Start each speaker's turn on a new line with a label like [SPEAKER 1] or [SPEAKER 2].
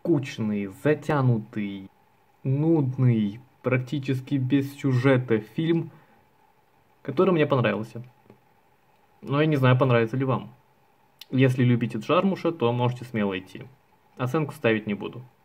[SPEAKER 1] скучный, затянутый, нудный, практически без сюжета фильм, который мне понравился. Но я не знаю, понравится ли вам. Если любите Джармуша, то можете смело идти. Оценку ставить не буду.